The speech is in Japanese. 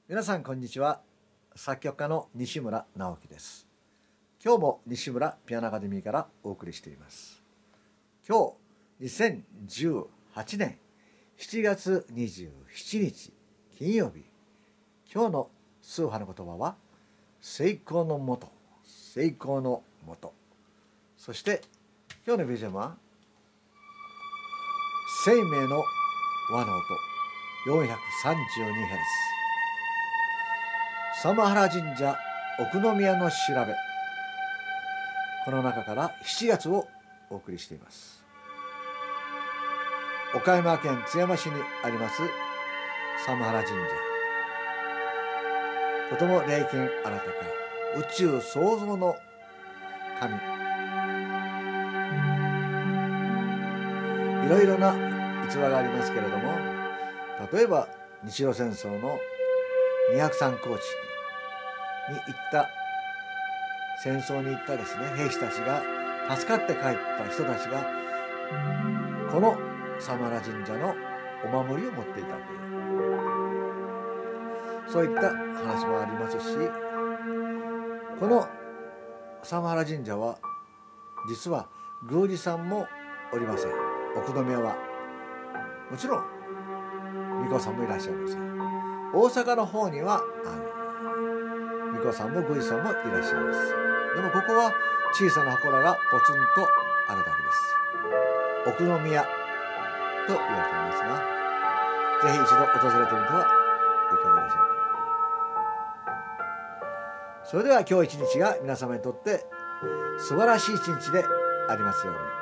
皆さんこんにちは。作曲家の西村直樹です。今日も西村ピアノアカデミーからお送りしています。今日2018年7月27日金曜日。今日の数派の言葉は成功のもと、成功のもと。そして今日の BGM は生命の和の音 432Hz。サマハラ神社奥宮の調べ、この中から7月をお送りしています。岡山県津山市にありますサマハラ神社、とても霊験あらたか宇宙創造の神、いろいろな逸話がありますけれども、例えば日露戦争の203高地に行った戦争に行ったですね兵士たちが助かって帰った人たちがこのサマラ神社のお守りを持っていたという、そういった話もありますし、このサマハラ神社は実は宮司さんもおりません。奥宮はもちろん巫女さんもいらっしゃいません。大阪の方には巫女さんも宮司さんもいらっしゃいます。でもここは小さな祠がポツンとあるだけです。奥宮と言われていますが、ぜひ一度訪れてみてはいかがでしょうか。それでは今日一日が皆様にとって素晴らしい一日でありますように。